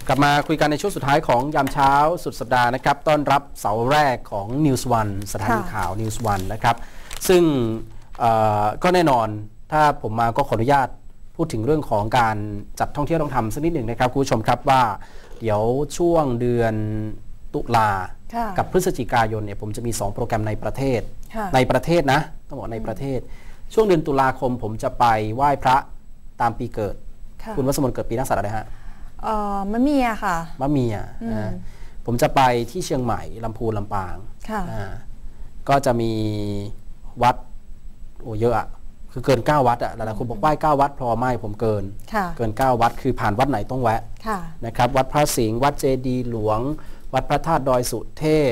กลับมาคุยกันในช่วงสุดท้ายของยามเช้าสุดสัปดาห์นะครับต้อนรับเสาร์แรกของ News One สถานีข่าว News One นะครับซึ่งก็แน่นอนถ้าผมมาก็ขออนุญาตพูดถึงเรื่องของการจัดท่องเที่ยวต้องทำสักนิดหนึ่งนะครับคุณผู้ชมครับว่าเดี๋ยวช่วงเดือนตุลากับพฤศจิกายนเนี่ยผมจะมี2โปรแกรมในประเทศนะต้องบอกในประเทศช่วงเดือนตุลาคมผมจะไปไหว้พระตามปีเกิดคุณวัสมนเกิดปีนักษัตริย์อะไรฮะมะเมียค่ะมะเมียผมจะไปที่เชียงใหม่ลำพูนลำปางก็จะมีวัดโอ้เยอะอะคือเกิน9วัดอะหลายๆคนบอกไหว้9วัดพอไม่ผมเกิน9วัดคือผ่านวัดไหนต้องแวะนะครับวัดพระสิงห์วัดเจดีย์หลวงวัดพระธาตุดอยสุเทพ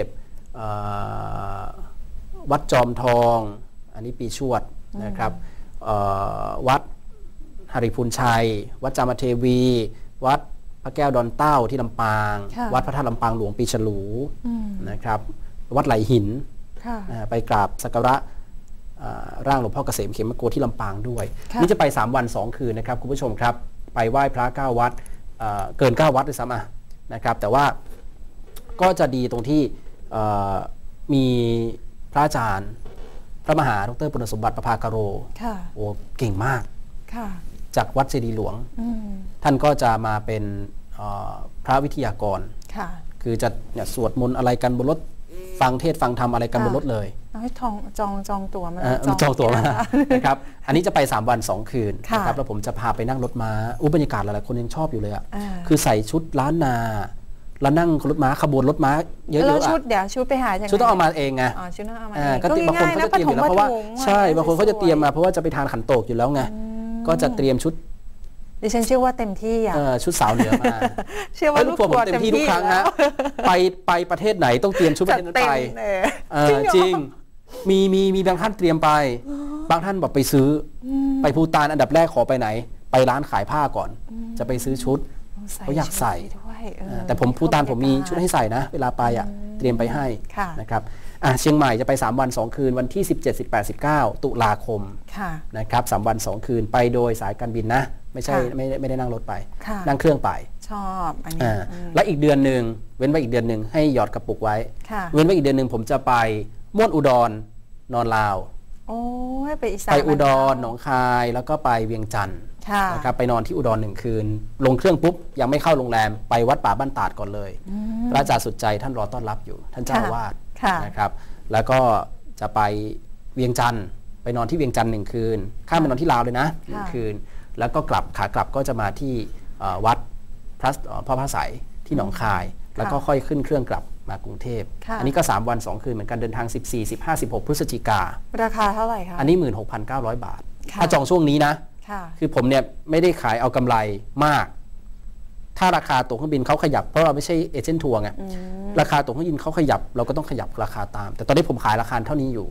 วัดจอมทองอันนี้ปีชวดนะครับวัดหริพูนชัยวัดจามเทวีวัดพระแก้วดอนเต้าที่ลำปางวัดพระธาตุลำปางหลวงปีฉลูนะครับวัดไหลหินไปกราบสักการะร่างหลวงพ่อเกษมเขมโกที่ลำปางด้วยนี่จะไป3วัน2คืนนะครับคุณผู้ชมครับไปไหว้พระ9วัดเกิน9วัดด้วยซ้ำนะครับแต่ว่าก็จะดีตรงที่มีพระอาจารย์พระมหาดรปุณณสมบัติประภากโรโอ้เก่งมากจากวัดเจดีย์หลวงท่านก็จะมาเป็นพระวิทยากรคือจะสวดมนต์อะไรกันบนรถฟังเทศฟังธรรมอะไรกันบนรถเลยให้จองตั๋วมาจองตั๋วมานะครับอันนี้จะไป3วัน2คืนนะครับแล้วผมจะพาไปนั่งรถม้าบรรยากาศหลายๆคนยังชอบอยู่เลยอ่ะคือใส่ชุดล้านนาแล้วนั่งรถม้าขบวนรถม้าเยอะๆแล้วชุดเดี๋ยวชุดไปหาจากชุดต้องเอามาเองไงชุดต้องเอามาก็บางคนเขาจะเตรียมอยู่แล้วเพราะว่าใช่บางคนเขาจะเตรียมมาเพราะว่าจะไปทานขันโตกอยู่แล้วไงก็จะเตรียมชุดดิฉันเชื่อว่าเต็มที่อ่ะชุดสาวเหนือมาเชื่อว่าลูกทัวร์เต็มที่ทุกครั้งฮะไปประเทศไหนต้องเตรียมชุดประเทศนั้นไปจริงมีบางท่านเตรียมไปบางท่านบอกไปซื้อไปภูฏานอันดับแรกขอไปไหนไปร้านขายผ้าก่อนจะไปซื้อชุดเขาอยากใส่แต่ผมภูฏานผมมีชุดให้ใส่นะเวลาไปอ่ะเตรียมไปให้นะครับเชียงใหม่จะไป3วัน2คืนวันที่17 18 19ตุลาคมนะครับ3วัน2คืนไปโดยสายการบินนะไม่ใช่ไม่ได้นั่งรถไปนั่งเครื่องไปชอบอันนี้และอีกเดือนหนึ่งเว้นไว้อีกเดือนหนึ่งให้หยอดกระปุกไว้เว้นไว้อีกเดือนหนึ่งผมจะไปม่วนอุดรนอนลาวไปอุดรหนองคายแล้วก็ไปเวียงจันทร์นะครับไปนอนที่อุดร1คืนลงเครื่องปุ๊บยังไม่เข้าโรงแรมไปวัดป่าบ้านตาดก่อนเลยพระอาจารย์สุดใจท่านรอต้อนรับอยู่ท่านเจ้าอาวาสนะครับแล้วก็จะไปเวียงจันทร์ไปนอนที่เวียงจันทร์1คืนข้ามไปนอนที่ลาวเลยนะ1คืนแล้วก็ขากลับก็จะมาที่วัดพ่อพระไสยที่หนองคายแล้วก็ค่อยขึ้นเครื่องกลับมากรุงเทพอันนี้ก็3วัน2คืนเหมือนกันเดินทาง14 15 16พฤศจิการาคาเท่าไหร่คะอันนี้ 16,900 บาทถ้าจองช่วงนี้นะคือผมเนี่ยไม่ได้ขายเอากำไรมากถ้าราคาตั๋วเครื่องบินเขาขยับเพราะเราไม่ใช่เอเจนต์ทัวร์ไงราคาตั๋วเครื่องบินเขาขยับเราก็ต้องขยับราคาตามแต่ตอนนี้ผมขายราคาเท่านี้อยู่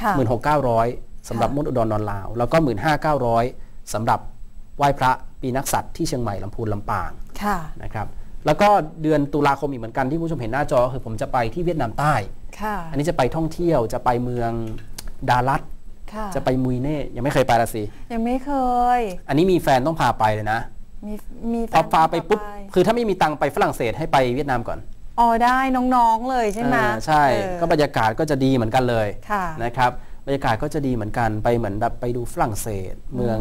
16,900 สำหรับม่วนอุดรนอนลาวแล้วก็ 15,900 สำหรับไหว้พระปีนักษัตริย์ที่เชียงใหม่ลำพูนลำปางนะครับแล้วก็เดือนตุลาคมอีกเหมือนกันที่ผู้ชมเห็นหน้าจอคือผมจะไปที่เวียดนามใต้อันนี้จะไปท่องเที่ยวจะไปเมืองดาลัดจะไปมุยเน่ยังไม่เคยไปละสิยังไม่เคยอันนี้มีแฟนต้องพาไปเลยนะพอพาไปปุ๊บคือถ้าไม่มีตังค์ไปฝรั่งเศสให้ไปเวียดนามก่อนได้น้องๆเลยใช่ไหมใช่ก็บรรยากาศก็จะดีเหมือนกันเลยนะครับบรรยากาศก็จะดีเหมือนกันไปเหมือนแบบไปดูฝรั่งเศสเมือง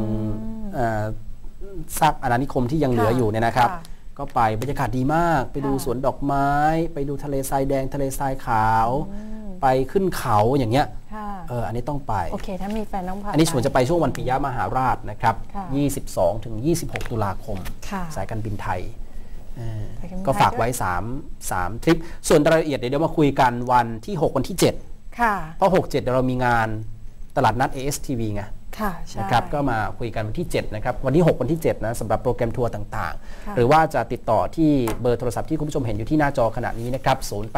ซากอาณานิคมที่ยังเหลืออยู่เนี่ยนะครับก็ไปบรรยากาศดีมากไปดูสวนดอกไม้ไปดูทะเลทรายแดงทะเลทรายขาวไปขึ้นเขาอย่างเงี้ยอันนี้ต้องไปโอเคถ้ามีแฟนต้องพาอันนี้ส่วนจะไปช่วงวันปิยมหาราชนะครับ22 ถึง 26 ตุลาคมสายการบินไทยก็ฝากไว้3ทริปส่วนรายละเอียดเดี๋ยวมาคุยกันวันที่6วันที่7เพราะ6-7เดี๋ยวเรามีงานตลาดนัด ASTV ไงนะครับก็มาคุยกันวันที่7นะครับวันที่6วันที่7นะสำหรับโปรแกรมทัวร์ต่างๆหรือว่าจะติดต่อที่เบอร์โทรศัพท์ที่คุณผู้ชมเห็นอยู่ที่หน้าจอขณะนี้นะครับ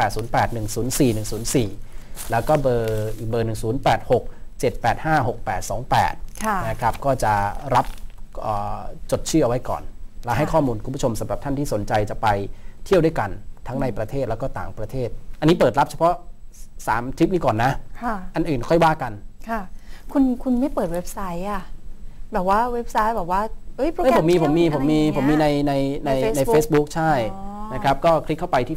0808104104แล้วก็เบอร์อีกเบอร์1086-785-6828นะครับก็จะรับจดชื่อเอาไว้ก่อนและให้ข้อมูลคุณผู้ชมสำหรับท่านที่สนใจจะไปเที่ยวด้วยกันทั้งในประเทศแล้วก็ต่างประเทศอันนี้เปิดรับเฉพาะ3ทริปนี้ก่อนนะอันอื่นค่อยว่ากันคุณไม่เปิดเว็บไซต์อ่ะแบบว่าเว็บไซต์แบบว่าโปรแกรมผมมีใน Facebook ใช่นะครับก็คลิกเข้าไปที่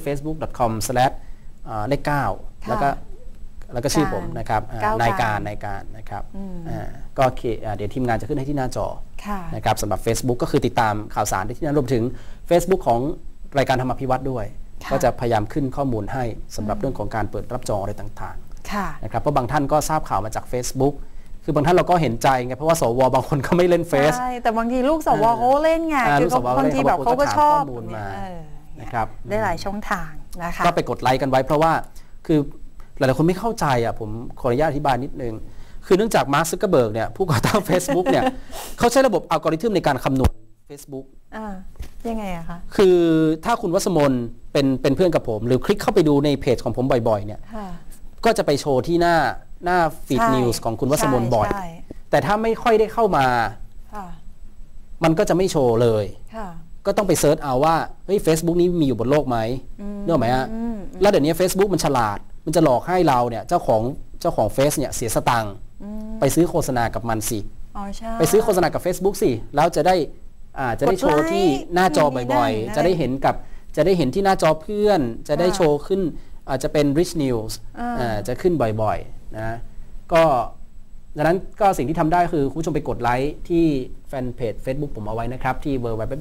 facebook.com/เลข9แล้วก็ชื่อผมนะครับนายการนะครับก็เดี๋ยวทีมงานจะขึ้นให้ที่หน้าจอนะครับสำหรับ Facebook ก็คือติดตามข่าวสารได้ที่นั่นรวมถึง Facebook ของรายการธรรมพิวัตรด้วยก็จะพยายามขึ้นข้อมูลให้สำหรับเรื่องของการเปิดรับจองอะไรต่างๆนะครับเพราะบางท่านก็ทราบข่าวมาจาก Facebook คือบางท่านเราก็เห็นใจไงเพราะว่าสวบางคนก็ไม่เล่นเฟซใช่แต่บางทีลูกสวเขาเล่นไงคือบางทีแบบเขาก็ชอบข้อมูลมานะครับได้หลายช่องทางนะคะก็ไปกดไลค์กันไว้เพราะว่าคือหลายๆคนไม่เข้าใจผมขออนุญาตอธิบายนิดนึงคือเนื่องจากมาร์ค ซักเคอร์เบิร์กเนี่ยผู้ก่อตั้ง Facebook เนี่ยเขาใช้ระบบอัลกอริทึมในการคำนวณ Facebook ยังไงอะคะคือถ้าคุณวัสมนเป็นเพื่อนกับผมหรือคลิกเข้าไปดูในเพจของผมบ่อยๆเนี่ยก็จะไปโชว์ที่หน้าฟีดนิวส์ของคุณวัสมนบ่อยแต่ถ้าไม่ค่อยได้เข้ามามันก็จะไม่โชว์เลยก็ต้องไปเซิร์ชเอาว่าเฮ้ย Facebook นี้มีอยู่บนโลกไหมเนอะไหมฮะแล้วเดี๋ยวนี้ Facebook มันฉลาดมันจะหลอกให้เราเนี่ยเจ้าของเฟซเนี่ยเสียสตังค์ไปซื้อโฆษณากับมันสิไปซื้อโฆษณากับ Facebook สิแล้วจะได้โชว์ที่หน้าจอบ่อยๆจะได้เห็นที่หน้าจอเพื่อนจะได้โชว์ขึ้นอาจจะเป็น rich news จะขึ้นบ่อยๆนะก็ดังนั้นก็สิ่งที่ทำได้คือคุณผู้ชมไปกดไลค์ที่แฟนเพจ Facebook ผมเอาไว้นะครับที่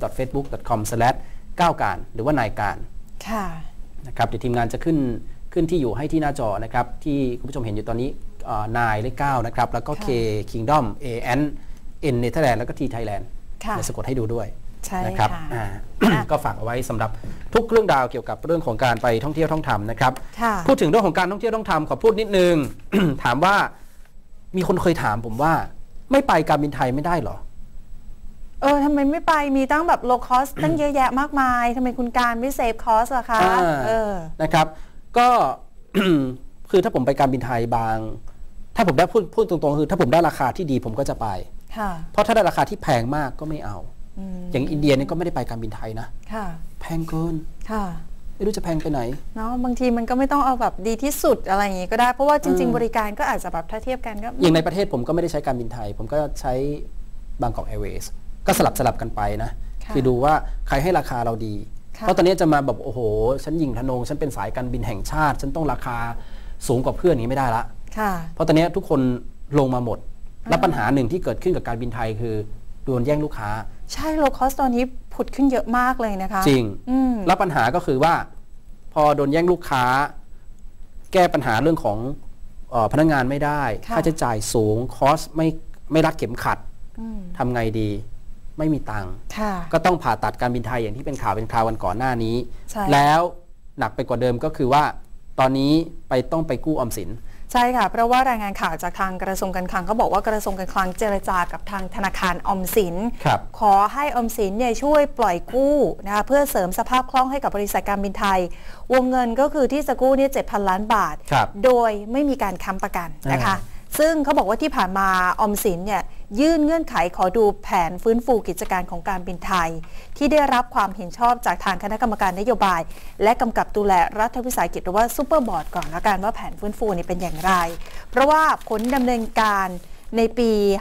www.facebook.com/9การหรือว่านายการนะครับเดี๋ยวทีมงานจะขึ้นที่อยู่ให้ที่หน้าจอนะครับที่คุณผู้ชมเห็นอยู่ตอนนี้นายเลข9นะครับแล้วก็ K Kingdom AN N Netherlands แล้วก็ T Thailand ในสะกดให้ดูด้วยนะครับก็ฝากเอาไว้สำหรับทุกเรื่องราวเกี่ยวกับเรื่องของการไปท่องเที่ยวท่องทำนะครับพูดถึงเรื่องของการท่องเที่ยวท่องทำขอพูดนิดนึง ถามว่ามีคนเคยถามผมว่าไม่ไปการบินไทยไม่ได้หรอทำไมไม่ไปมีตั้งแบบโลคอสตั้งเยอะแยะมากมายทำไมคุณการไม่เซฟคอสล่ะคะนะครับก็ คือถ้าผมไปการบินไทยถ้าผมได้พูดตรงๆคือถ้าผมได้ราคาที่ดีผมก็จะไปเพราะถ้าได้ราคาที่แพงมากก็ไม่เอาอย่างอินเดียนี่ก็ไม่ได้ไปการบินไทยนะแพงเกินไม่รู้จะแพงไปไหนเนาะบางทีมันก็ไม่ต้องเอาแบบดีที่สุดอะไรอย่างงี้ก็ได้เพราะว่าจริงๆบริการก็อาจจะแบบถ้าเทียบกันก็อย่างในประเทศผมก็ไม่ได้ใช้การบินไทยผมก็ใช้บางกอกแอร์เวย์สก็สลับกันไปนะคือดูว่าใครให้ราคาเราดีเพราะตอนนี้จะมาแบบโอ้โหฉันยิงทะนงฉันเป็นสายการบินแห่งชาติฉันต้องราคาสูงกว่าเพื่อนอย่างนี้ไม่ได้ละเพราะตอนนี้ทุกคนลงมาหมดและปัญหาหนึ่งที่เกิดขึ้นกับการบินไทยคือโดนแย่งลูกค้าใช่โลคอสตอนนี้ผุดขึ้นเยอะมากเลยนะคะจริงแล้วปัญหาก็คือว่าพอโดนแย่งลูกค้าแก้ปัญหาเรื่องของพนักงานไม่ได้ค่าใช้จ่ายสูงคอสไม่รัดเข็มขัดทำไงดีไม่มีตังค์ก็ต้องผ่าตัดการบินไทยอย่างที่เป็นข่าวเป็นคราวกันก่อนหน้านี้แล้วหนักไปกว่าเดิมก็คือว่าตอนนี้ต้องไปกู้ออมสินใช่ค่ะเพราะว่ารายงานข่าวจากทางกระทรวงการคลังเขาบอกว่ากระทรวงการคลังเจรจากับทางธนาคารออมสินขอให้ออมสินเนี่ยช่วยปล่อยกู้นะคะเพื่อเสริมสภาพคล่องให้กับบริษัทการบินไทยวงเงินก็คือที่จะกู้เนี่ย 7,000 ล้านบาทโดยไม่มีการค้ำประกันนะคะซึ่งเขาบอกว่าที่ผ่านมาออมสินเนี่ยยื่นเงื่อนไขขอดูแผนฟื้นฟูกิจการของการบินไทยที่ได้รับความเห็นชอบจากทางคณะกรรมการนโยบายและกำกับดูแลรัฐวิสาหกิจหรือว่าซูเปอร์บอร์ดก่อนละกันว่าแผนฟื้นฟูนี่เป็นอย่างไรเพราะว่าผลดำเนินการในปี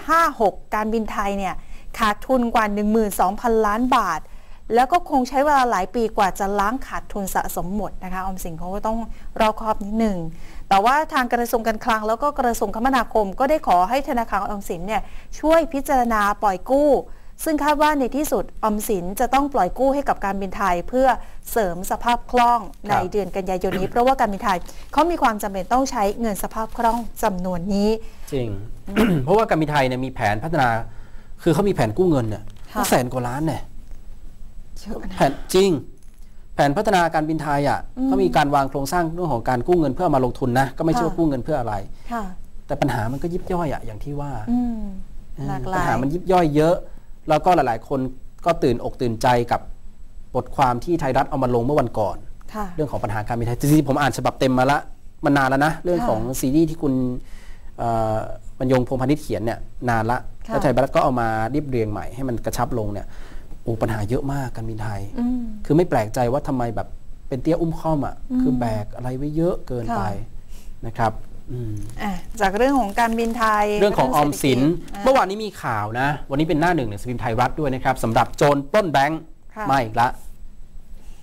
56 การบินไทยเนี่ยขาดทุนกว่า 12,000 ล้านบาทแล้วก็คงใช้เวลาหลายปีกว่าจะล้างขาดทุนสะสมหมดนะคะออมสินเขาก็ต้องรอบคอบนิดหนึ่งแต่ว่าทางกระทรวงการคลังแล้วก็กระทรวงคมนาคมก็ได้ขอให้ธนาคารออมสินเนี่ยช่วยพิจารณาปล่อยกู้ซึ่งคาดว่าในที่สุดออมสินจะต้องปล่อยกู้ให้กับการบินไทยเพื่อเสริมสภาพคล่องในเดือนกันยายนนี้เพราะว่าการบินไทยเขามีความจำเป็นต้องใช้เงินสภาพคล่องจำนวนนี้จริง เพราะว่าการบินไทยเนี่ยมีแผนพัฒนาคือเขามีแผนกู้เงินเนี่ย100,000 กว่าล้านเนี่ยแผนจริงแผนพัฒนาการบินไทยเขามีการวางโครงสร้างเรื่องของการกู้เงินเพื่อมาลงทุนนะก็ไม่ใช่ว่ากู้เงินเพื่ออะไรแต่ปัญหามันก็ยิบย่อยอย่างที่ว่าปัญหามันยิบย่อยเยอะแล้วก็หลายๆคนก็ตื่นอกตื่นใจกับบทความที่ไทยรัฐเอามาลงเมื่อวันก่อนเรื่องของปัญหาการบินไทยจริงๆผมอ่านฉบับเต็มมาละมันนานแล้วนะเรื่องของซีรีส์ที่คุณบรรยงพงษ์พานิชเขียนเนี่ยนานละแล้วไทยรัฐก็เอามาเรียบเรียงใหม่ให้มันกระชับลงเนี่ยปัญหาเยอะมากการบินไทยคือไม่แปลกใจว่าทำไมแบบเป็นเตี้ยอุ้มค่อมคือแบกอะไรไว้เยอะเกินไปนะครับจากเรื่องของการบินไทยเรื่องของออมสินเมื่อวานนี้มีข่าวนะวันนี้เป็นหน้าหนึ่งหนังสือพิมพ์ไทยรัฐด้วยนะครับสำหรับโจรปล้นแบงค์มาอีกละ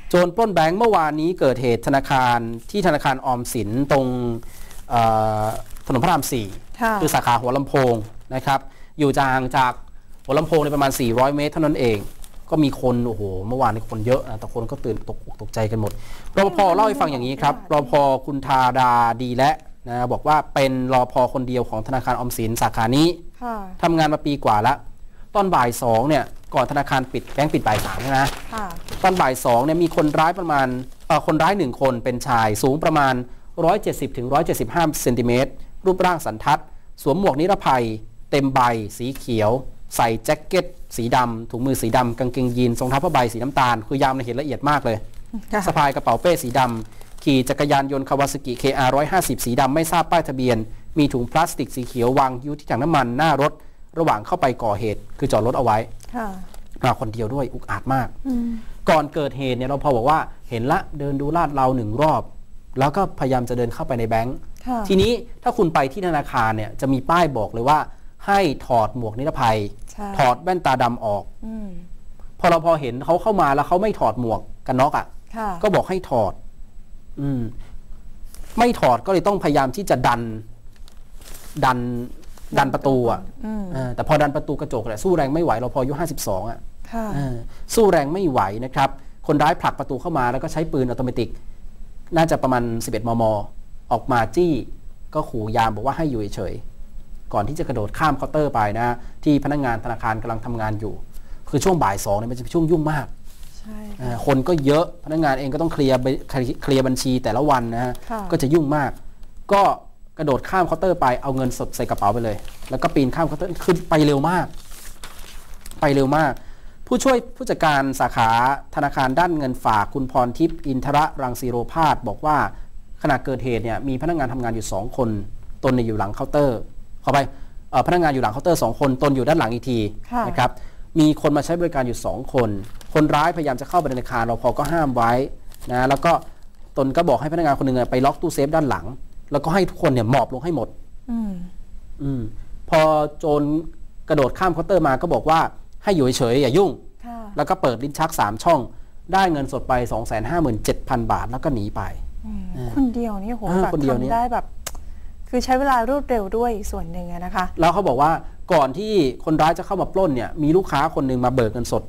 โจรปล้นแบงค์เมื่อวานนี้เกิดเหตุธนาคารที่ธนาคารออมสินตรงถนนพระราม 4 คือสาขาหัวลำโพงนะครับอยู่ห่างจากหัวลำโพงในประมาณ400 เมตรเท่านั้นเองก็มีคนโอ้โหเมื่อวานนี้คนเยอะนะแต่คนก็ตื่นตกใจกันหมดรปภเล่าให้ฟังอย่างนี้ครับรปภคุณธาดาดีและนะบอกว่าเป็นรปภคนเดียวของธนาคารออมสินสาขานี้ทำงานมาปีกว่าแล้วตอนบ่าย 2เนี่ยก่อนธนาคารปิดแบงค์ปิดบ่าย 3ใช่ไหมตอนบ่าย 2เนี่ยมีคนร้ายประมาณคนร้าย1คนเป็นชายสูงประมาณ170 ถึง 175 เซนติเมตรรูปร่างสันทัดสวมหมวกนิรภัยเต็มใบสีเขียวใส่แจ็คเก็ตสีดำถุงมือสีดำกางเกงยีนรองเท้าผ้าใบสีน้ำตาลคือยามเห็นละเอียดมากเลยสะพายกระเป๋าเป้สีดำขี่จักรยานยนต์คาวาซากิ KR 150 สีดำไม่ทราบป้ายทะเบียนมีถุงพลาสติกสีเขียววางอยู่ที่ถังน้ำมันหน้ารถระหว่างเข้าไปก่อเหตุคือจอดรถเอาไว้มาคนเดียวด้วยอุกอาจมากก่อนเกิดเหตุเนี่ยเราพอบอกว่าเห็นละเดินดูลาดเรา1 รอบแล้วก็พยายามจะเดินเข้าไปในแบงค์ทีนี้ถ้าคุณไปที่ธนาคารเนี่ยจะมีป้ายบอกเลยว่าให้ถอดหมวกนิรภัยถอดแว่นตาดำออกพอเห็นเขาเข้ามาแล้วเขาไม่ถอดหมวกกันน็อกก็บอกให้ถอดไม่ถอดก็เลยต้องพยายามที่จะดันประตูแต่พอดันประตูกระจกแหละสู้แรงไม่ไหวเราพออายุ52สู้แรงไม่ไหวนะครับคนร้ายผลักประตูเข้ามาแล้วก็ใช้ปืนออโตเมติกน่าจะประมาณ11 มม.ออกมาจี้ก็ขู่ยามบอกว่าให้อยู่เฉยก่อนที่จะกระโดดข้ามเคาน์เตอร์ไปนะที่พนักงานธนาคารกำลังทำงานอยู่คือช่วงบ่าย 2เนี่ยมันจะเป็นช่วงยุ่งมากคนก็เยอะพนักงานเองก็ต้องเคลียร์บัญชีแต่ละวันนะฮะก็จะยุ่งมากก็กระโดดข้ามเคาน์เตอร์ไปเอาเงินสดใส่กระเป๋าไปเลยแล้วก็ปีนข้ามเคาน์เตอร์ขึ้นไปเร็วมากผู้ช่วยผู้จัดการสาขาธนาคารด้านเงินฝากคุณพรทิพย์อินทรรังสีโรภาสบอกว่าขณะเกิดเหตุเนี่ยมีพนักงานทำงานอยู่2 คนตนอยู่หลังเคาน์เตอร์ขอไปพนักงานอยู่หลังเคาน์เตอร์2 คนตนอยู่ด้านหลังอีกทีนะครับมีคนมาใช้บริการอยู่2 คนคนร้ายพยายามจะเข้าไปในธนาคารรปภก็ห้ามไว้นะแล้วก็ตนก็บอกให้พนักงานคนหนึ่งไปล็อกตู้เซฟด้านหลังแล้วก็ให้ทุกคนเนี่ยหมอบลงให้หมดพอโจรกระโดดข้ามเคาน์เตอร์มาก็บอกว่าให้อยู่เฉยอย่ายุ่งแล้วก็เปิดลิ้นชัก3 ช่องได้เงินสดไป 257,000 บาทแล้วก็หนีไปคนเดียวนี่โหแบบทำได้แบบคือใช้เวลารวดเร็วด้วยส่วนหนึ่งนะคะแล้วเขาบอกว่าก่อนที่คนร้ายจะเข้ามาปล้นเนี่ยมีลูกค้าคนหนึ่งมาเบิกเงินสดไป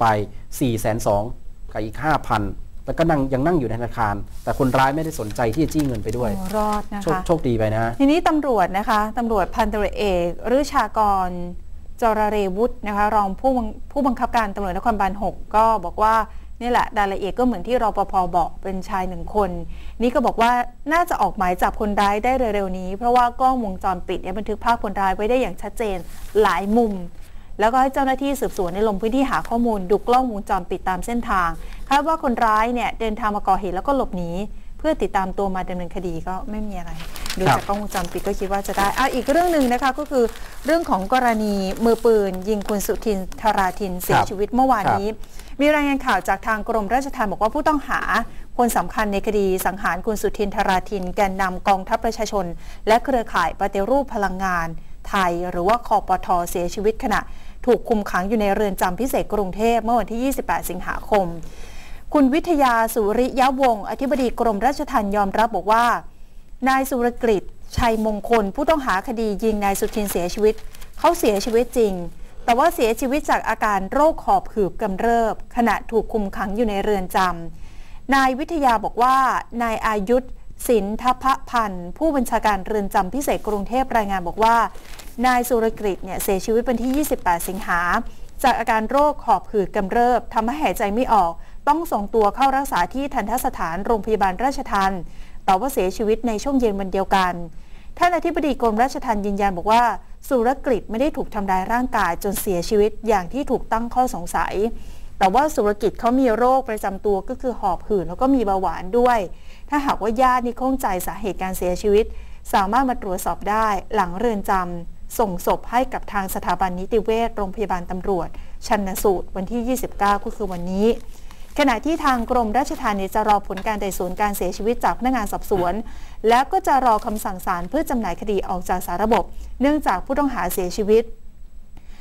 420,000 กับอีก 5,000 แล้วก็ยังนั่งอยู่ในธนาคารแต่คนร้ายไม่ได้สนใจที่จะจี้เงินไปด้วยรอดนะคะโชคดีไปนะทีนี้ตำรวจนะคะตำรวจพันตำรวจเอกฤชากรจรเรวุฒินะคะรองผู้บังคับการตำรวจนครบาล 6ก็บอกว่านี่แหละรายละเอียดก็เหมือนที่รปภ.บอกเป็นชาย1 คนนี่ก็บอกว่าน่าจะออกหมายจับคนร้ายได้เร็วๆนี้เพราะว่ากล้องวงจรปิดเนี่ยบันทึกภาพคนร้ายไว้ได้อย่างชัดเจนหลายมุมแล้วก็ให้เจ้าหน้าที่สืบสวนในลงพื้นที่หาข้อมูลดูกล้องวงจรปิดตามเส้นทางคาดว่าคนร้ายเนี่ยเดินทางมาก่อเหตุแล้วก็หลบหนีเพื่อติดตามตัวมาดำเนินคดีก็ไม่มีอะไรดูจากกล้องวงจรปิดก็คิดว่าจะได้อีกเรื่องหนึ่งนะคะก็คือเรื่องของกรณีมือปืนยิงคุณสุทินธราทินเสียชีวิตเมื่อวานนี้มีรายงานข่าวจากทางกรมราชทัณฑ์บอกว่าผู้ต้องหาคนสำคัญในคดีสังหารคุณสุทินธราทินแกนนำกองทัพประชาชนและเครือข่ายปฏิรูปพลังงานไทยหรือว่าคปท.เสียชีวิตขณะถูกคุมขังอยู่ในเรือนจำพิเศษกรุงเทพเมื่อวันที่28 สิงหาคมคุณวิทยาสุริยวงศ์อธิบดีกรมราชทัณฑ์ยอมรับบอกว่านายสุรกฤษชัยมงคลผู้ต้องหาคดียิงนายสุทินเสียชีวิตเขาเสียชีวิตจริงแต่ว่าเสียชีวิตจากอาการโรคหอบหืดกำเริบขณะถูกคุมขังอยู่ในเรือนจำนายวิทยาบอกว่านายอายุธสินทพพันธ์ผู้บัญชาการเรือนจำพิเศษกรุงเทพรายงานบอกว่านายสุรกฤษเนี่ยเสียชีวิตวันที่28 สิงหาจากอาการโรคหอบหืดกำเริบทำให้หายใจไม่ออกต้องส่งตัวเข้ารักษาที่ทันตสถานโรงพยาบาลราชทัณฑ์แต่ว่าเสียชีวิตในช่วงเย็นวันเดียวกันท่านอธิบดีกรมราชทัณฑ์ยืนยันบอกว่าสุรกฤษไม่ได้ถูกทำร้ายร่างกายจนเสียชีวิตอย่างที่ถูกตั้งข้อสงสัยแต่ว่าสุรกฤษเขามีโรคประจำตัวก็คือหอบหืดแล้วก็มีเบาหวานด้วยถ้าหากว่าญาตินี่ข้องใจสาเหตุการเสียชีวิตสามารถมาตรวจสอบได้หลังเรือนจำส่งศพให้กับทางสถาบันนิติเวชโรงพยาบาลตำรวจชันสูตรวันที่29ก็คือวันนี้ขณะที่ทางกรมราชทัณฑ์จะรอผลการไต่สวนการเสียชีวิตจากพนักงานสอบสวนแล้วก็จะรอคำสั่งศาลเพื่อจำหน่ายคดีออกจากสาระบบเนื่องจากผู้ต้องหาเสียชีวิต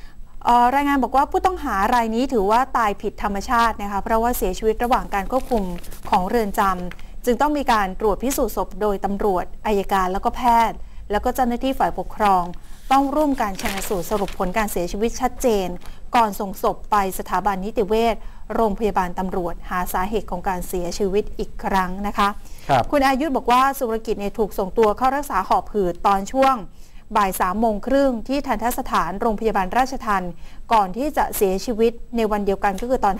รายงานบอกว่าผู้ต้องหารายนี้ถือว่าตายผิดธรรมชาตินะคะเพราะว่าเสียชีวิตระหว่างการควบคุมของเรือนจำจึงต้องมีการตรวจพิสูจน์ศพโดยตำรวจอัยการแล้วก็แพทย์แล้วก็เจ้าหน้าที่ฝ่ายปกครองต้องร่วมการชันสูตรสรุปผลการเสียชีวิตชัดเจนก่อนส่งศพไปสถาบันนิติเวชโรงพยาบาลตำรวจหาสาเหตุของการเสียชีวิตอีกครั้งนะคะคุณอายุธบอกว่าสุรกิจถูกส่งตัวเข้ารักษาหอบหืดตอนช่วงบ่าย3:30ที่ทันตสถานโรงพยาบาลราชทัณฑ์ก่อนที่จะเสียชีวิตในวันเดียวกันก็คือตอน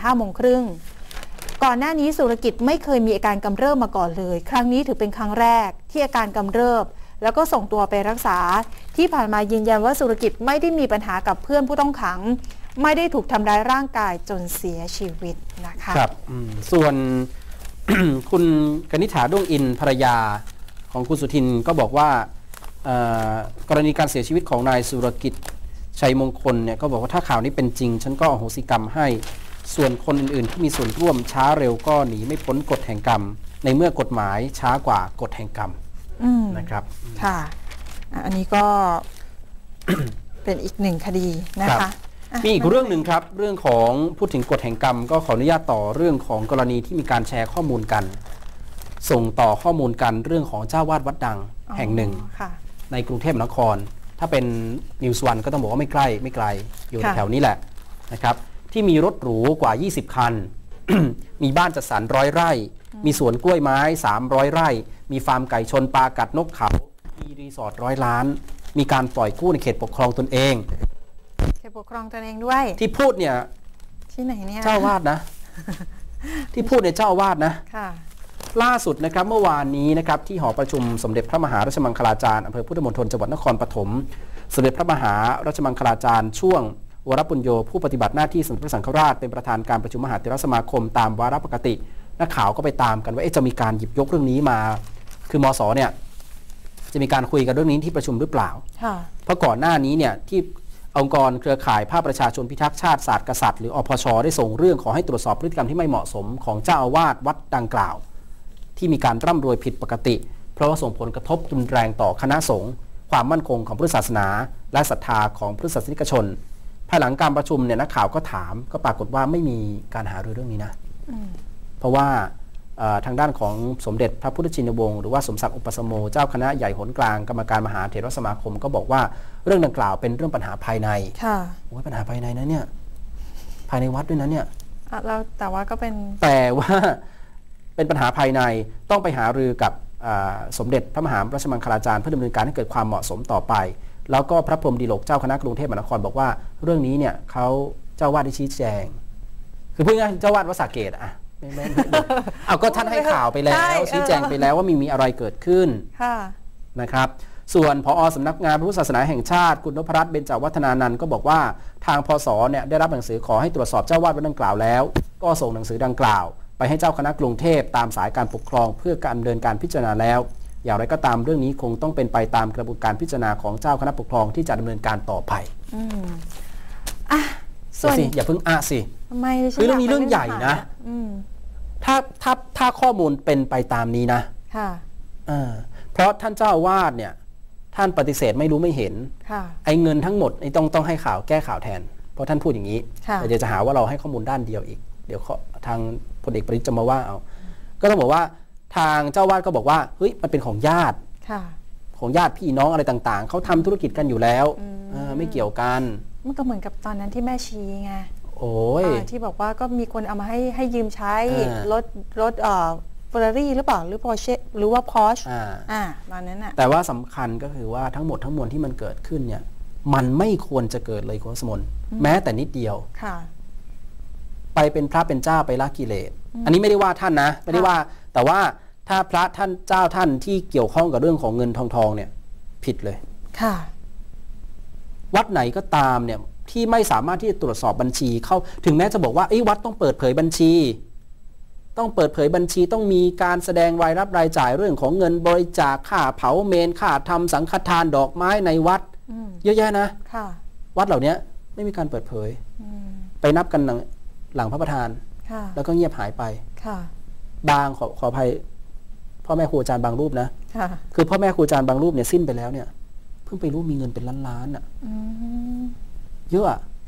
5:30ก่อนหน้านี้สุรกิจไม่เคยมีอาการกำเริบมาก่อนเลยครั้งนี้ถือเป็นครั้งแรกที่อาการกำเริบแล้วก็ส่งตัวไปรักษาที่ผ่านมายืนยันว่าสุรกิจไม่ได้มีปัญหากับเพื่อนผู้ต้องขังไม่ได้ถูกทำร้ายร่างกายจนเสียชีวิตนะคะครับส่วน คุณกนิษฐาด้วงอินภรรยาของคุณสุทินก็บอกว่ากรณีการเสียชีวิตของนายสุรกิจชัยมงคลเนี่ยก็บอกว่าถ้าข่าวนี้เป็นจริงฉันก็อโหสิกรรมให้ส่วนคนอื่นๆที่มีส่วนร่วมช้าเร็วก็หนีไม่พ้นกฎแห่งกรรมในเมื่อกฎหมายช้ากว่ากฎแห่งกรรมนะครับค่ะอันนี้ก็ เป็นอีกหนึ่งคดีนะคะมีอีกเรื่องหนึ่งครับเรื่องของพูดถึงกฎแห่งกรรมก็ขออนุญาตต่อเรื่องของกรณีที่มีการแชร์ข้อมูลกันส่งต่อข้อมูลกันเรื่องของเจ้าวาดวัดดังแห่งหนึ่งในกรุงเทพมหานครถ้าเป็นนิวส์วันก็ต้องบอกว่าไม่ไกลอยู่แถวนี้แหละนะครับที่มีรถหรูกว่า20คัน มีบ้านจัดสรร100 ไร่มีสวนกล้วยไม้300 ไร่มีฟาร์มไก่ชนปลากัดนกเขามีรีสอร์ท100 ล้านมีการปล่อยกู้ในเขตปกครองตนเองเขตปกครองตนเองด้วยที่พูดเนี่ยที่ไหนเนี่ยเจ้าวาดนะ ที่พูดเนี่ยเจ้าวาดนะล่าสุดนะครับเมื่อวานนี้นะครับที่หอประชุมสมเด็จพระมหาราชมังคลาจารย์อำเภอพุทธมณฑลจังหวัดนครปฐมสมเด็จพระมหาราชมังคลาจารย์ช่วงวรปุญโญผู้ปฏิบัติหน้าที่สมเด็จพระสังฆราชเป็นประธานการประชุมมหาเถรสมาคมตามวาระปกตินักข่าวก็ไปตามกันว่าจะมีการหยิบยกเรื่องนี้มาคือมส.เนี่ยจะมีการคุยกันเรื่องนี้ที่ประชุมหรือเปล่าเพราะก่อนหน้านี้เนี่ยที่องค์กรเครือข่ายภาคประชาชนพิทักษ์ชาติศาสตร์กษัตริย์หรืออพช.ได้ส่งเรื่องขอให้ตรวจสอบพฤติกรรมที่ไม่เหมาะสมของเจ้าอาวาสวัดดังกล่าวที่มีการร่ำรวยผิดปกติเพราะว่าส่งผลกระทบรุนแรงต่อคณะสงฆ์ความมั่นคงของพุทธศาสนาและศรัทธาของพุทธศาสนิกชนภายหลังการประชุมเนี่ยนักข่าวก็ถามก็ปรากฏว่าไม่มีการหารือเรื่องนี้นะเพราะว่าทางด้านของสมเด็จพระพุทธชินวงศ์หรือว่าสมศักดิ์อุปสมโมเจ้าคณะใหญ่หนกลางกรรมการมหาเถรสมาคมก็บอกว่าเรื่องดังกล่าวเป็นเรื่องปัญหาภายในโอ้ยปัญหาภายในนะเนี่ยภายในวัดด้วยนะเนี่ยแล้วแต่ว่าก็เป็นแต่ว่าเป็นปัญหาภายในต้องไปหารือกับสมเด็จพระมหาราชมังคลาจารย์เพื่อดำเนินการให้เกิดความเหมาะสมต่อไปแล้วก็พระพรหมดิโลกเจ้าคณะกรุงเทพมหานครบอกว่าเรื่องนี้เนี่ยเขาเจ้าวาดได้ชี้แจงคือพูดง่ายๆเจ้าวาดวัดสระเกษอะไม่เอาก็ท่านให้ข่าวไปแล้วชี้แจงไปแล้วว่ามีอะไรเกิดขึ้นนะครับส่วนผอ.สำนักงานพระพุทธศาสนาแห่งชาติคุณนพรัตน์เบญจวัฒนานันท์ก็บอกว่าทางพศเนี่ยได้รับหนังสือขอให้ตรวจสอบเจ้าวาดวัดดังกล่าวแล้วก็ส่งหนังสือดังกล่าวไปให้เจ้าคณะกรุงเทพตามสายการปกครองเพื่อการดำเนินการพิจารณาแล้วอย่างไรก็ตามเรื่องนี้คงต้องเป็นไปตามกระบวนการพิจารณาของเจ้าคณะปกครองที่จะดำเนินการต่อไปส่วนอย่าเพิ่งสิทำไมคือเรื่องนี้เรื่องใหญ่นะถ้าข้อมูลเป็นไปตามนี้นะเพราะท่านเจ้าอาวาสเนี่ยท่านปฏิเสธไม่รู้ไม่เห็นไอ้เงินทั้งหมดต้องให้ข่าวแก้ข่าวแทนเพราะท่านพูดอย่างนี้แต่เดี๋ยวจะหาว่าเราให้ข้อมูลด้านเดียวอีกเดี๋ยวทางพลเอกประยุทธ์จะมาว่าเอาก็ต้องบอกว่าทางเจ้าวาดก็บอกว่าเฮ้ยมันเป็นของญาติของญาติพี่น้องอะไรต่างๆเขาทำธุรกิจกันอยู่แล้วไม่เกี่ยวกันมันก็เหมือนกับตอนนั้นที่แม่ชีไงโอ้ยที่บอกว่าก็มีคนเอามาให้ยืมใช้รถเฟอร์รารี่หรือเปล่าหรือพอร์เช่หรือว่าพอร์ชตอนนั้นแต่ว่าสำคัญก็คือว่าทั้งหมดทั้งมวลที่มันเกิดขึ้นเนี่ยมันไม่ควรจะเกิดเลยคุณสมนแม้แต่นิดเดียวไปเป็นพระเป็นเจ้าไปละกิเลสอันนี้ไม่ได้ว่าท่านนะไม่ได้ว่าแต่ว่าถ้าพระท่านเจ้าท่านที่เกี่ยวข้องกับเรื่องของเงินทองเนี่ยผิดเลยวัดไหนก็ตามเนี่ยที่ไม่สามารถที่จะตรวจสอบบัญชีเข้าถึงแม้จะบอกว่าวัดต้องเปิดเผยบัญชีต้องเปิดเผยบัญชีต้องมีการแสดงรายรับรายจ่ายเรื่องของเงินบริจาคค่าเผาเมนค่าทำสังฆทานดอกไม้ในวัดเยอะแยะนะวัดเหล่านี้ไม่มีการเปิดเผยไปนับกันหลังพระประธานแล้วก็เงียบหายไปบางขออภัยพ่อแม่ครูอาจารย์บางรูปนะคือพ่อแม่ครูอาจารย์บางรูปเนี่ยสิ้นไปแล้วเนี่ยเพิ่งไปรู้มีเงินเป็นล้านๆอ่ะเยอะ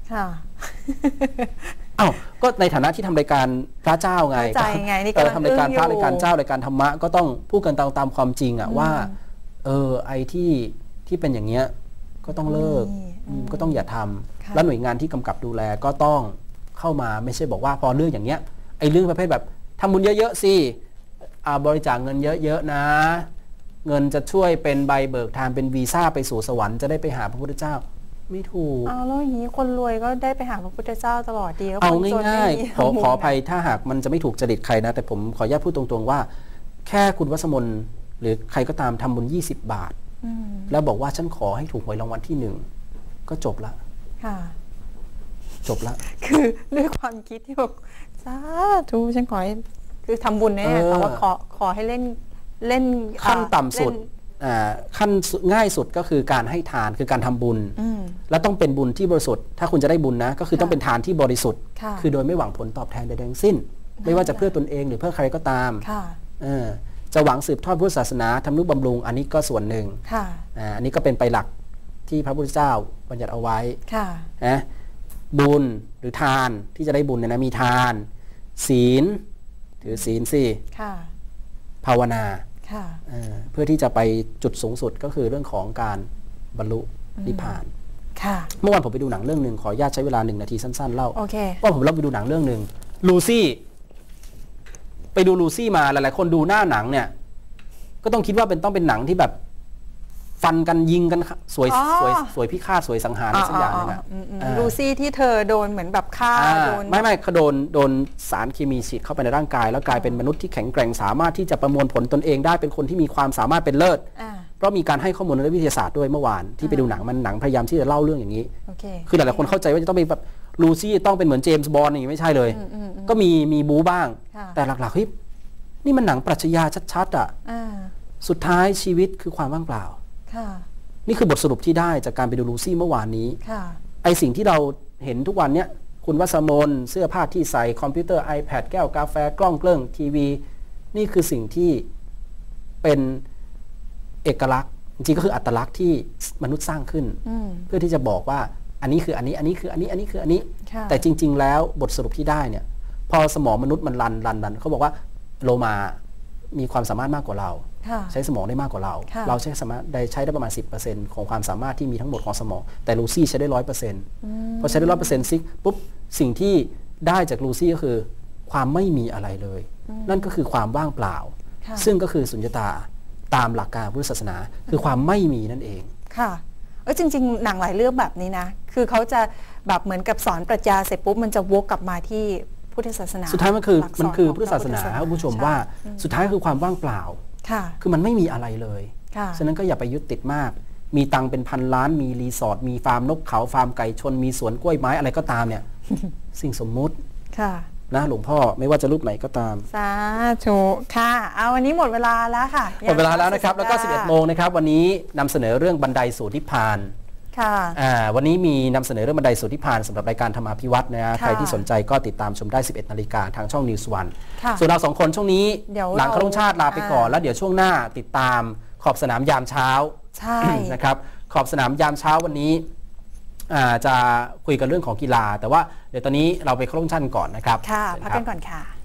ค่ะอ้าวก็ในฐานะที่ทำรายการพระเจ้าไงใจไงนี่ก็ทำรายการพระรายการเจ้ารายการธรรมะก็ต้องพูดกันตามความจริงอะว่าไอ้ที่เป็นอย่างเงี้ยก็ต้องเลิกก็ต้องอย่าทำแล้วหน่วยงานที่กำกับดูแลก็ต้องเข้ามาไม่ใช่บอกว่าพอเรื่องอย่างเงี้ยไอ้เรื่องประเภทแบบทำบุญเยอะๆสิบริจาคเงินเยอะๆนะเงินจะช่วยเป็นใบเบิกทางเป็นวีซ่าไปสู่สวรรค์จะได้ไปหาพระพุทธเจ้าไม่ถูกแล้วอย่างนี้คนรวยก็ได้ไปหาพระพุทธเจ้าตลอดดีเอาง่ายๆขออภัยถ้าหากมันจะไม่ถูกจริตใครนะแต่ผมขออนุญาตพูดตรงๆว่าแค่คุณวัสมนหรือใครก็ตามทำบุญ20 บาทแล้วบอกว่าฉันขอให้ถูกหวยรางวัลที่1ก็จบละจบละคือด้วยความคิดที่บอกสาธุฉันขอให้คือทำบุญเนี่ยแต่ว่าขอให้เล่นขั้นต่ำสุดขั้นง่ายสุดก็คือการให้ทานคือการทำบุญแล้วต้องเป็นบุญที่บริสุทธิ์ถ้าคุณจะได้บุญนะก็คือต้องเป็นทานที่บริสุทธิ์คือโดยไม่หวังผลตอบแทนใดๆทั้งสิ้นไม่ว่าจะเพื่อตนเองหรือเพื่อใครก็ตามจะหวังสืบทอดพุทธศาสนาทำนุบำรุงอันนี้ก็ส่วนหนึ่งอันนี้ก็เป็นไปหลักที่พระพุทธเจ้าบัญญัติเอาไว้นะบุญหรือทานที่จะได้บุญเนี่ยนะมีทานศีลถือศีลสิภาวนาเพื่อที่จะไปจุดสูงสุดก็คือเรื่องของการบรรลุนิพพานเมื่อวานผมไปดูหนังเรื่องหนึ่งขออนุญาตใช้เวลา1 นาทีสั้นๆเล่าว่าผมไปดูหนังเรื่องหนึ่งลูซี่ไปดูลูซี่มาหลายๆคนดูหน้าหนังเนี่ยก็ต้องคิดว่าต้องเป็นหนังที่แบบฟันกันยิงกันสวยพิฆาตสวยสังหารสักอย่างนึงลูซี่ที่เธอโดนเหมือนแบบฆ่าไม่เขาโดนสารเคมีฉีดเข้าไปในร่างกายแล้วกลายเป็นมนุษย์ที่แข็งแกร่งสามารถที่จะประมวลผลตนเองได้เป็นคนที่มีความสามารถเป็นเลิศเพราะมีการให้ข้อมูลในวิทยาศาสตร์ด้วยเมื่อวานที่ไปดูหนังมันหนังพยายามที่จะเล่าเรื่องอย่างนี้คือหลายๆคนเข้าใจว่าจะต้องเป็นแบบลูซี่ต้องเป็นเหมือนเจมส์บอนด์อย่างนี้ไม่ใช่เลยก็มีบู๊บ้างแต่หลักๆนี่มันหนังปรัชญาชัดๆอ่ะสุดท้ายชีวิตคือความว่างเปล่านี่คือบทสรุปที่ได้จากการไปดูลูซี่เมื่อวานนี้ไอสิ่งที่เราเห็นทุกวันเนี้ยคุณวัสมนเสื้อผ้าที่ใส่คอมพิวเตอร์ iPad แก้วกาแฟกล้องเครื่องทีวีนี่คือสิ่งที่เป็นเอกลักษณ์จริงๆก็คืออัตลักษณ์ที่มนุษย์สร้างขึ้นเพื่อที่จะบอกว่าอันนี้คืออันนี้อันนี้คืออันนี้อันนี้คืออันนี้แต่จริงๆแล้วบทสรุปที่ได้เนี่ยพอสมองมนุษย์มันรันเขาบอกว่าโลมามีความสามารถมากกว่าเราใช้สมองได้มากกว่าเราใช้สามารถใช้ได้ประมาณ 10% ของความสามารถที่มีทั้งหมดของสมองแต่ลูซี่ใช้ได้ 100% พอใช้ได้ 100% ซิปุ๊บสิ่งที่ได้จากลูซี่ก็คือความไม่มีอะไรเลยนั่นก็คือความว่างเปล่าซึ่งก็คือสุญญตาตามหลักการพุทธศาสนาคือความไม่มีนั่นเองค่ะจริงๆหนังหลายเรื่องแบบนี้นะคือเขาจะแบบเหมือนกับสอนปรัชญาเสร็จปุ๊บมันจะวกกลับมาที่พุทธศาสนาสุดท้ายมันคือพุทธศาสนาคุณผู้ชมว่าสุดท้ายคือความว่างเปล่าคือมันไม่มีอะไรเลยฉะนั้นก็อย่าไปยึดติดมากมีตังเป็นพันล้านมีรีสอร์ทมีฟาร์มนกเขาฟาร์มไก่ชนมีสวนกล้วยไม้อะไรก็ตามเนี่ย สิ่งสมมุตินะหลวงพ่อไม่ว่าจะรูปไหนก็ตามสาธุค่ะเอาวันนี้หมดเวลาแล้วค่ะหมดเวลาแล้วนะครับแล้วก็ 11 โมงนะครับวันนี้นำเสนอเรื่องบันไดสู่นิพพานวันนี้มีนำเสนอเรื่องบันไดสู่นิพพานสำหรับรายการธรรมาภิวัตน์นะใครที่สนใจก็ติดตามชมได้ 11 นาฬิกาทางช่อง News One ส่วนเรา2 คนช่วงนี้หลังเคารพธงชาติลาไปก่อนแล้วเดี๋ยวช่วงหน้าติดตามขอบสนามยามเช้านะครับขอบสนามยามเช้าวันนี้จะคุยกันเรื่องของกีฬาแต่ว่าเดี๋ยวตอนนี้เราไปเคารพธงชาติก่อนนะครับค่ะพักกันก่อนค่ะ